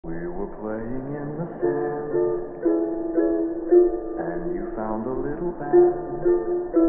We were playing in the sand, and you found a little band.